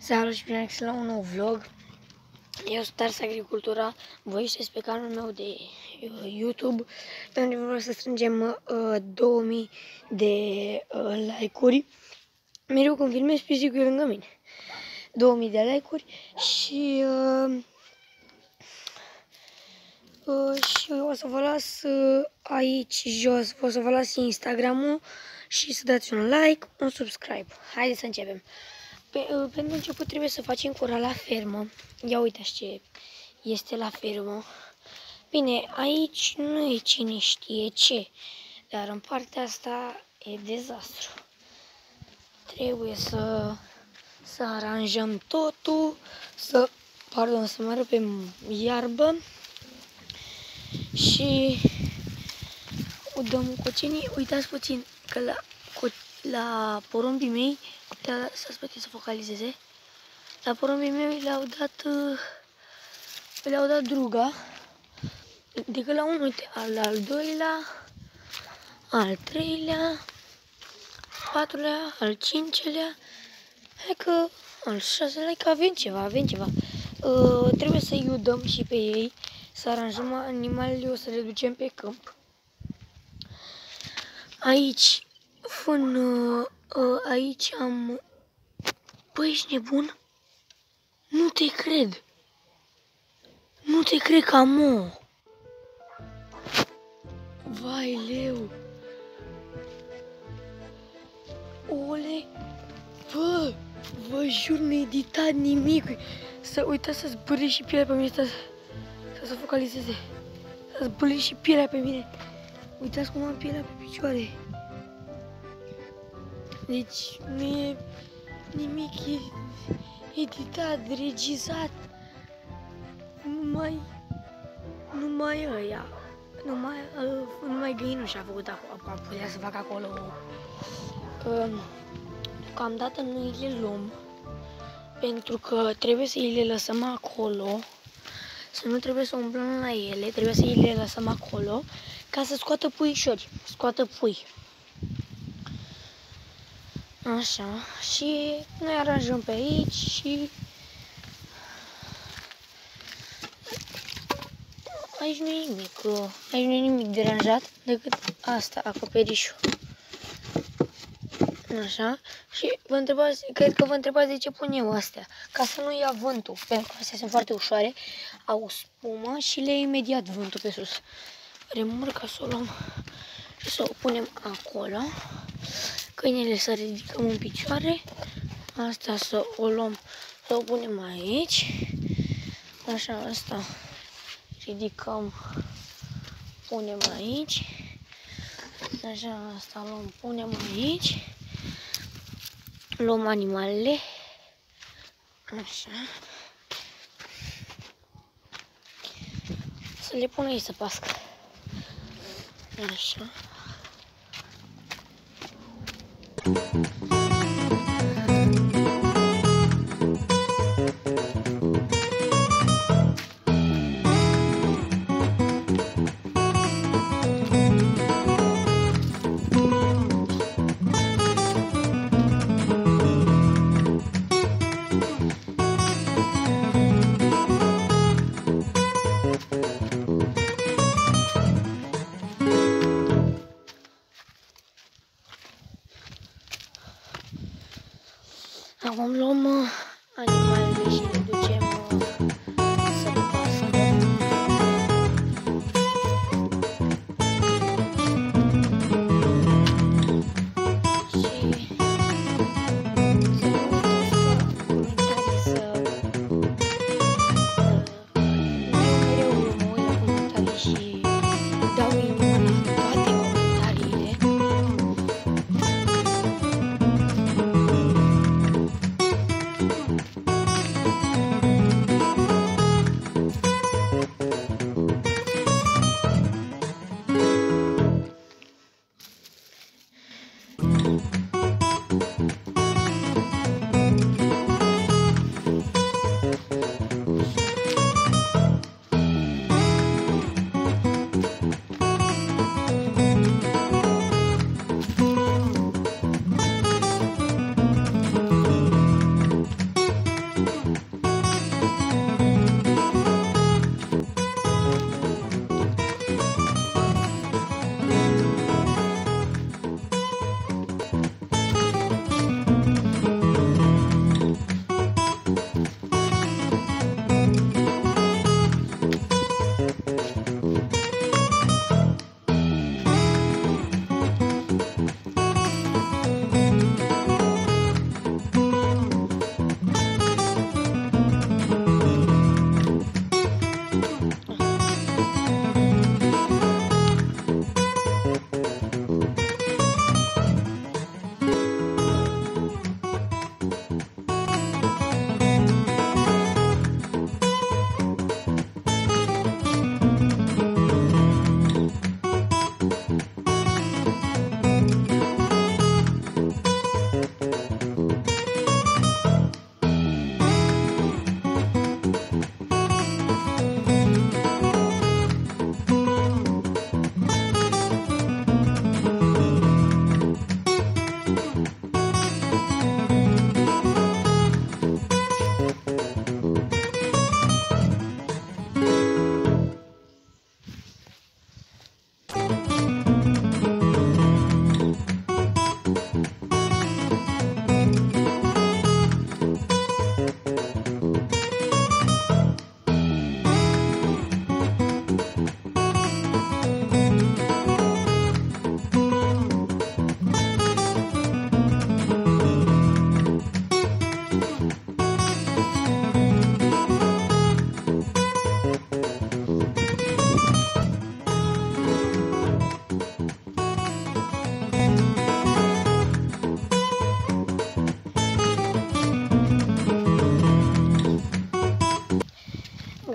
Salut și bine la un nou vlog. Eu sunt Ars Agricultura. Voi sunteți pe canalul meu de YouTube, pe unde vreau să strângem 2000 de like-uri. Mereu când filmez, pisicul e lângă mine. 2000 de like-uri și o să vă las aici jos, o să vă las Instagram-ul și să dați un like, un subscribe. Haideți să începem. Pentru început trebuie să facem cura la fermă. Ia uitați ce este la fermă. Bine, aici nu e cine știe ce, dar în partea asta e dezastru. Trebuie să aranjăm totul, să mă rupem iarbă și dăm cocenii. Uitați puțin că la porumbii mei, să-ți putem să focalizeze, la porumbii mei le-au dat druga, decât la unul, uite, al doilea, al treilea, patrulea, al cincelea, hai că al șaselea, că avem ceva. Trebuie să-i udăm și pe ei, să aranjăm animalele, o să le ducem pe câmp. Aici, aici am... Păi, ești nebun? Nu te cred. Nu te cred că am o. Vai, leu. Ole. Bă, vă jur, nu editat nimic. Uitați să zbârle și pielea pe mine. Să focalizeze. Să zbârle și pielea pe mine. Uitați cum am pielea pe picioare. Deci nu e nimic editat, regizat. Numai găinușa a făcut acolo, putea să facă acolo. Deocamdată nu îi le luăm, pentru că trebuie să îi le lăsăm acolo, să nu trebuie să umblăm la ele, trebuie să îi le lăsăm acolo, ca să scoată puișori, scoată pui. Așa, și noi aranjăm pe aici și aici nu e nimic deranjat decât asta, acoperișul. Așa, și vă întrebați, cred că vă întrebați de ce pun eu astea, ca să nu ia vântul, pentru că astea sunt foarte ușoare, au spumă și le ia imediat vântul pe sus. Remorca să o luăm și să o punem acolo. Câinele să ridicăm în picioare, asta să o luăm, să o punem aici, așa, asta ridicăm, punem aici, așa, asta luăm, punem aici, luăm animalele, așa, să le pun aici să pască, așa. Acum luăm animalele și le ducem să pască. Și să nu uitați că comentarii mereu mă uit la comentarii și dau inimă la toate comentariile.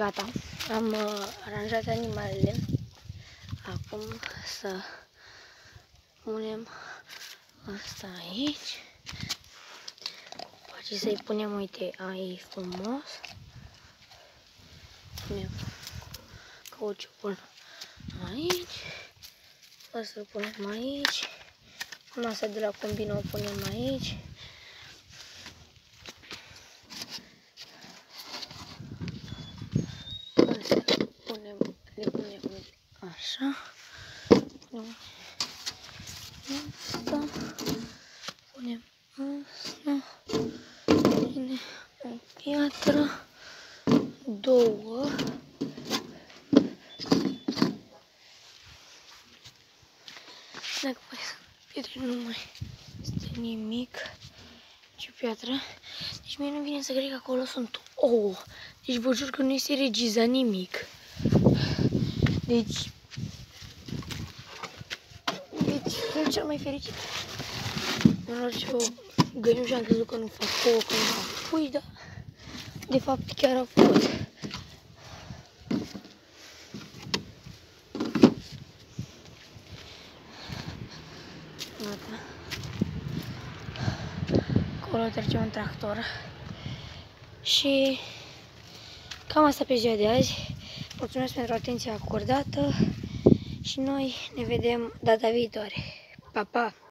Gata, am aranjat animalele. Acum să punem asta aici. Și să-i punem, uite, aici frumos. Punem cauciucul aici. O să-l punem aici. Masa de la combina o punem aici. Astea le punem așa. Punem asta. Punem asta. Bine, o piatră. Două. Dacă pietre nu mai este nimic. Ce piatră. Deci mie nu vine să cred că acolo sunt ouă. Deci vă jur că nu este regizat nimic. Deci sunt cel mai fericit. În orice o găinușă am crezut că nu fac ouă, că nu fac pui, dar de fapt chiar au făcut. Gata. Acolo trece un tractor. Și cam asta pe ziua de azi. Mulțumesc pentru atenția acordată și noi ne vedem data viitoare. Pa, pa!